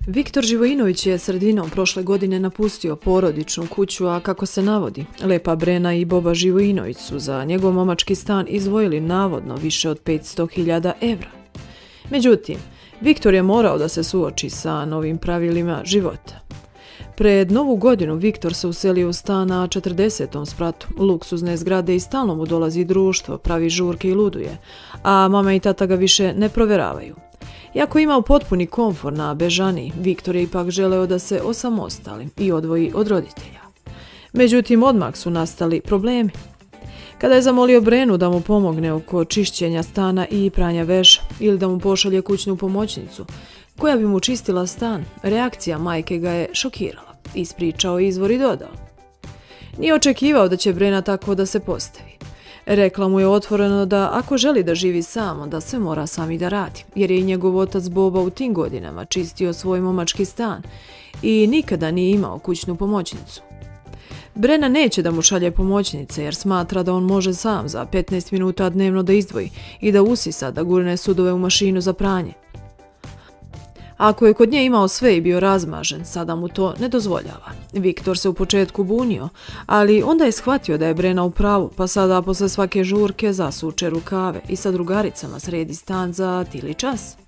Viktor Živojinović je sredinom prošle godine napustio porodičnu kuću, a kako se navodi, Lepa Brena i Boba Živojinović su za njegov momački stan izdvojili navodno više od 500.000 evra. Međutim, Viktor je morao da se suoči sa novim pravilima života. Pred Novu godinu Viktor se uselio u stan na 40. spratu, luksuzne zgrade i stalno mu dolazi društvo, pravi žurke i luduje, a mama i tata ga više ne proveravaju. Iako je imao potpuni komfor na Bežani, Viktor je ipak želeo da se osamostali i odvoji od roditelja. Međutim, odmah su nastali problemi. Kada je zamolio Brenu da mu pomogne oko čišćenja stana i pranja veša ili da mu pošalje kućnu pomoćnicu, koja bi mu čistila stan, reakcija majke ga je šokirala, ispričao izvor i dodao. Nije očekivao da će Brena tako da se postavi. Rekla mu je otvoreno da ako želi da živi sam, da sve mora sami da radi, jer je i njegov otac Boba u tim godinama čistio svoj momački stan i nikada nije imao kućnu pomoćnicu. Brena neće da mu šalje pomoćnice jer smatra da on može sam za 15 minuta dnevno da izdvoji i da usisa da gurne sudove u mašinu za pranje. Ako je kod nje imao sve i bio razmažen, sada mu to ne dozvoljava. Viktor se u početku bunio, ali onda je shvatio da je Brena u pravu, pa sada posle svake žurke zasuče rukave i sa drugaricama sredi stan za tili čas.